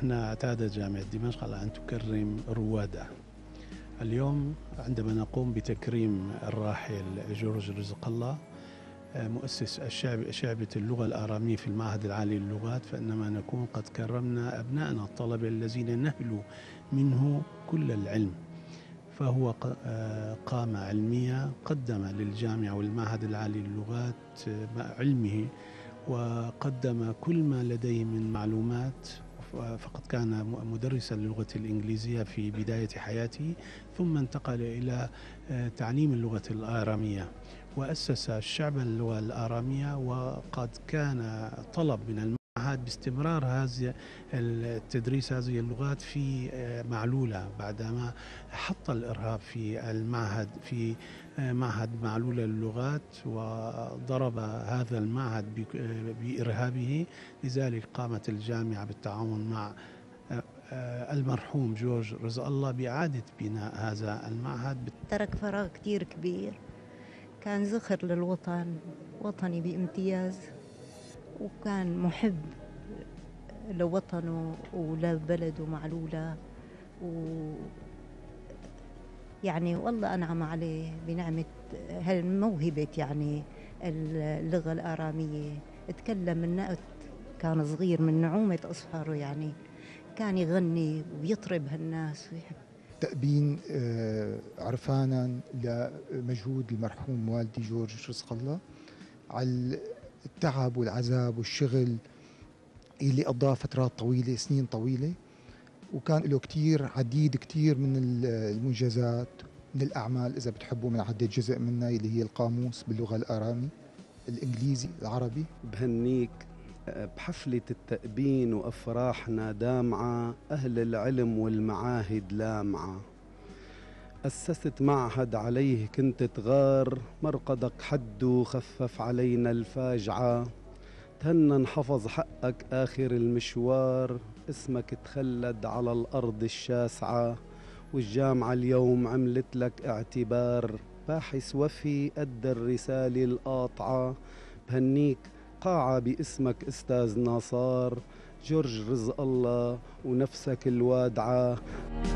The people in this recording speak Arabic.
احنا اعتادت جامعة دمشق على أن تكرم روادها. اليوم عندما نقوم بتكريم الراحل جورج رزق الله مؤسس شعبة اللغة الآرامية في المعهد العالي للغات، فإنما نكون قد كرمنا أبنائنا الطلبة الذين نهلوا منه كل العلم. فهو قامة علمية قدم للجامعة والمعهد العالي للغات علمه، وقدم كل ما لديه من معلومات. فقد كان مدرسا للغة الإنجليزية في بداية حياته، ثم انتقل إلى تعليم اللغة الآرامية وأسس شعب اللغة الآرامية. وقد كان طلب من المعهد باستمرار هذا التدريس هذه اللغات في معلولة، بعدما حط الإرهاب في المعهد في معهد معلولة للغات وضرب هذا المعهد بإرهابه. لذلك قامت الجامعة بالتعاون مع المرحوم جورج رزق الله بإعادة بناء هذا المعهد. ترك فراغ كتير كبير، كان زخر للوطن، وطني بامتياز، وكان محب لوطنه ولبلده معلولة، يعني والله أنعم عليه بنعمة هالموهبة، يعني اللغة الآرامية. اتكلم من كان صغير، من نعومة أصفاره، يعني كان يغني ويطرب هالناس ويحب. تأبين عرفانا لمجهود المرحوم والدي جورج رزق الله على التعب والعذاب والشغل اللي قضاه فترات طويلة، سنين طويلة، وكان له عديد كتير من المنجزات، من الأعمال إذا بتحبوا من عدة جزء منها اللي هي القاموس باللغة الآرامي، الإنجليزي، العربي. بهنيك بحفلة التأبين وأفراحنا دامعة، أهل العلم والمعاهد لامعة. أسست معهد عليه كنت تغار، مرقدك حد خفف علينا الفاجعة. تهنى انحفظ حقك آخر المشوار، اسمك تخلد على الأرض الشاسعة. والجامعة اليوم عملت لك اعتبار، باحث وفي أدى الرسالة القاطعة. بهنيك قاعة باسمك أستاذ ناصار، جورج رزق الله ونفسك الوادعة.